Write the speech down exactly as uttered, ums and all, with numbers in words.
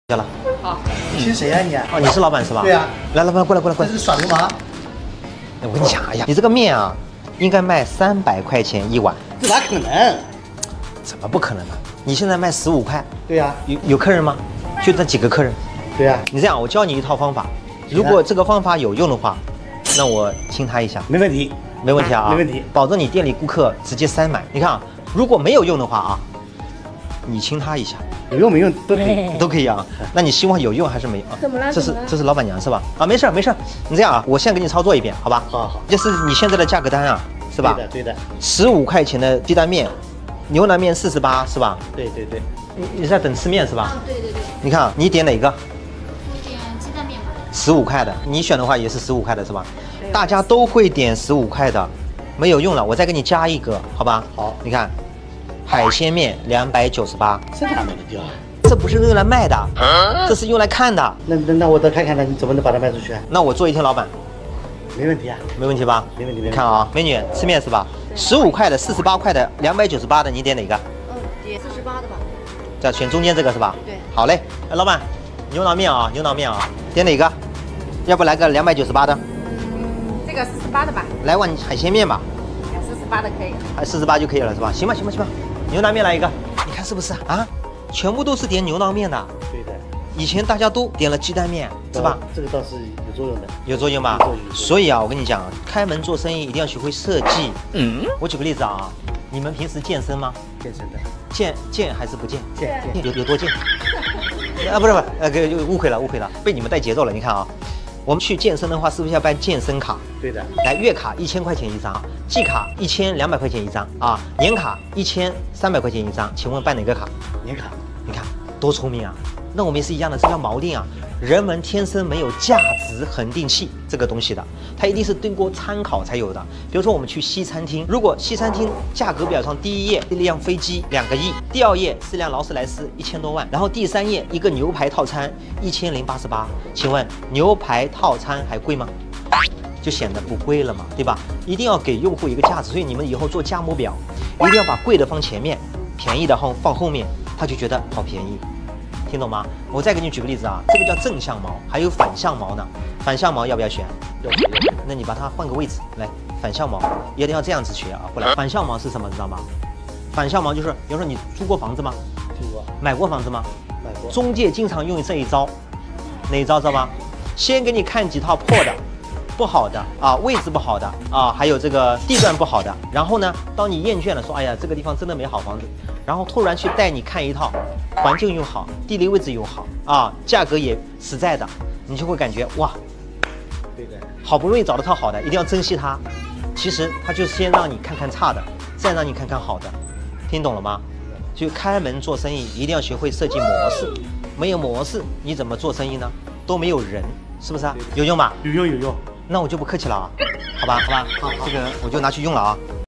下了。 好， 请谁呀、啊、你？ 哦，你是老板是吧？ 对呀、啊。 来，老板过来过来过来。 这是耍流氓！ 哎，我跟你讲，哎呀，你这个面啊，应该卖三百块钱一碗。 这哪可能？ 怎么不可能呢？你现在卖十五块。 对呀、啊。 有有客人吗？就这几个客人。 对呀、啊。 你这样，我教你一套方法，如果这个方法有用的话，那我亲他一下。 没问题。 没问题啊。 没问题。 保证你店里顾客直接塞满。你看啊，如果没有用的话啊，你亲他一下。 有用没用都可以， 都可以啊。那你希望有用还是没用？ 怎么了？ 这是这是老板娘是吧？啊，没事没事，你这样啊，我先给你操作一遍，好吧？ 好好。 这是你现在的价格单啊，是吧？ 对的对的。 十五块钱的鸡蛋面，牛腩面四十八是吧？ 对对对。 你你在等吃面是吧？ 啊，对对对。 你看啊，你点哪个？ 我点鸡蛋面吧。 十五块的，你选的话也是十五块的是吧？大家都会点十五块的，没有用了，我再给你加一个，好吧？ 好。 你看，海鲜面两百九十八。 这哪买得掉啊？ 这不是用来卖的，这是用来看的。 那那那我再看看，那你怎么能把它卖出去啊？ 那我做一天老板， 没问题啊， 没问题吧？ 没问题。没问题。 看啊，美女吃面是吧？十五块的、四十八块的、两百九十八的，你点哪个？ 嗯，点四十八的吧。 再选中间这个是吧？对。好嘞，哎，老板，牛腩面啊，牛腩面啊，点哪个？要不来个两百九十八的？ 嗯，这个四十八的吧。 来碗海鲜面吧。 四十八的可以。 还四十八就可以了是吧？行吧，行吧，行吧。牛腩面来一个，你看是不是啊？ 全部都是点牛腩面的， 对的。 以前大家都点了鸡蛋面，是吧？ 这个倒是有作用的， 有作用吧？ 有作用。 所以啊，我跟你讲，开门做生意一定要学会设计。嗯，我举个例子啊，你们平时健身吗？ 健身的。 健健还是不健？ 健健有有多健？啊，不是不是，呃，给误会了误会了，被你们带节奏了。你看啊，我们去健身的话，是不是要办健身卡？ 对的。 来，月卡一千块钱一张，季卡一千两百块钱一张啊，年卡一千三百块钱一张。请问办哪个卡？ 年卡。 你看。 多聪明啊！那我们也是一样的，这叫锚定啊。人们天生没有价值恒定器这个东西的，它一定是经过参考才有的。比如说我们去西餐厅，如果西餐厅价格表上第一页一辆飞机两个亿，第二页是辆劳斯莱斯一千多万，然后第三页一个牛排套餐一千零八十八，请问牛排套餐还贵吗？就显得不贵了嘛，对吧？一定要给用户一个价值，所以你们以后做价目表，一定要把贵的放前面，便宜的放放后面，他就觉得好便宜。 听懂吗？我再给你举个例子啊，这个叫正向锚，还有反向锚呢。反向锚要不要选？ 要选。 那你把它换个位置来，反向锚一定要这样子学啊。过来，反向锚是什么？知道吗？反向锚就是，比如说你租过房子吗？ 租过。买过房子吗？ 买过。 中介经常用这一招，哪一招知道吗？先给你看几套破的、不好的啊，位置不好的啊，还有这个地段不好的。然后呢，当你厌倦了，说哎呀，这个地方真的没好房子。 然后突然去带你看一套，环境又好，地理位置又好啊，价格也实在的，你就会感觉哇， 对的， 好不容易找到套好的，一定要珍惜它。其实它就是先让你看看差的，再让你看看好的，听懂了吗？就开门做生意一定要学会设计模式，没有模式你怎么做生意呢？都没有人，是不是啊？有用吧？ 有用有用。 那我就不客气了啊，好吧好吧，好，这个我就拿去用了啊。